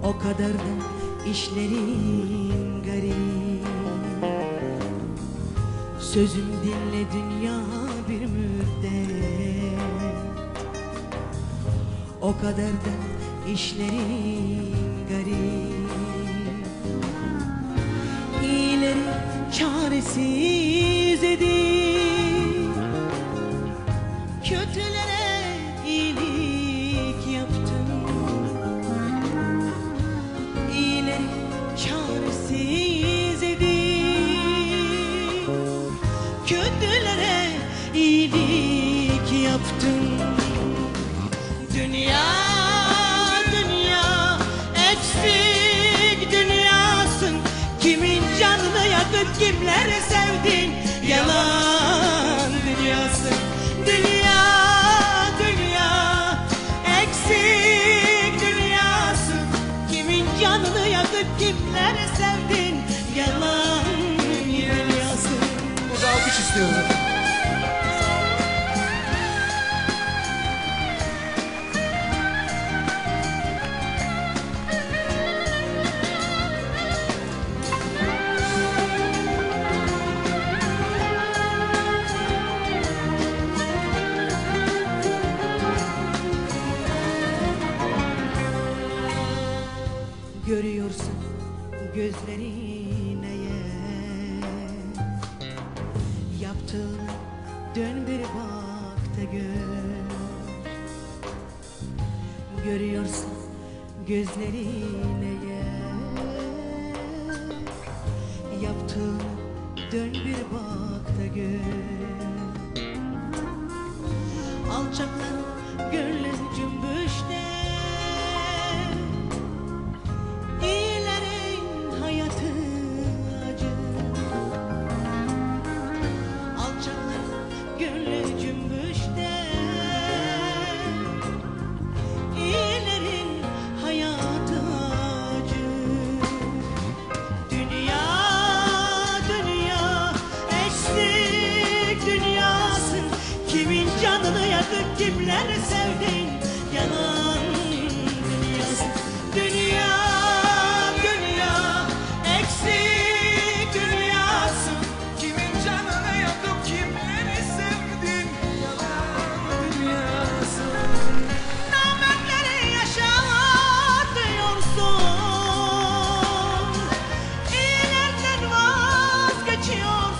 O kadar da işlerin garip. Sözüm dinle dünya bir müddet. O kadar da işlerin garip. İyileri çaresiz edip kötülere iyilik yaptım. İyileri çaresiz edip kötülere iyilik yaptım. Dünya, dünya eksik dünyasın. Kimin canını yakıp kimleri sevdin? Yalan dünyasın. Dünya, dünya eksik dünyasın. Kimin canını yakıp kimleri sevdin? Yalan dünyasın. Burada alkış istiyoruz efendim. Görüyorsun gözlerine eğer yaptığını dön bir bak da gör. Görüyorsun gözlerine eğer yaptığını dön bir bak da gör. Alçaklar gönlün cümbüşte, canını yakıp kimleri sevdin? Yalan dünyası. Dünya, dünya eksik dünyası. Kimin canını yakıp kimleri sevdin? Yalan dünyası. Namertleri yaşatıyorsun, iyilerden vazgeçiyorsun.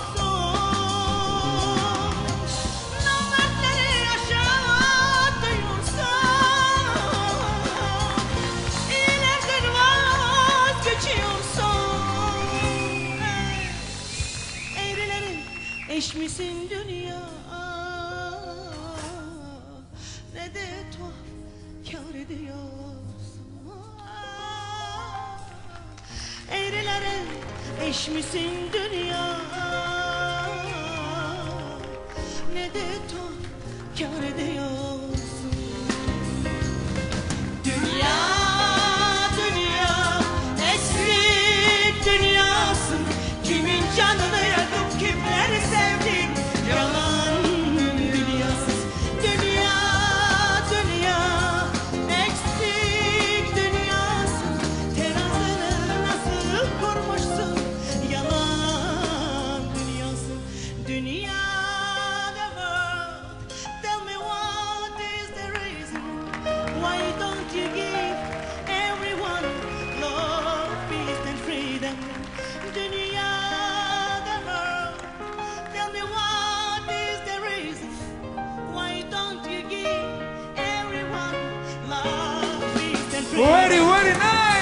Eş misin dünya, ne de tuhaf kâr ediyorsun. Eğrilere eş misin dünya, ne de tuhaf kâr ediyorsun. Dünya, dünya eksik dünyasın. Kimin canını yakıp kimleri sevdin? Yalan dünyasız. Dünya, dünya eksik dünyasın. Terazını nasıl kurmuşsun? Yalan dünyasın. Dünya, the world. Tell me what is the reason? Why don't you give everyone love, peace and freedom? Dünya, very, very nice.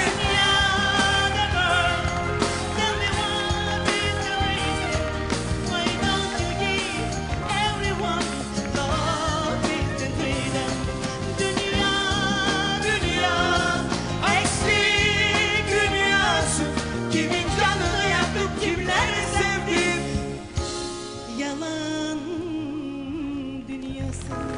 Tell me what is the reason? Why don't you give everyone love, peace and freedom? Dünya, dünya eksik dünyası. Kimin canını yakıp kimleri sevdin? Yalan dünyası.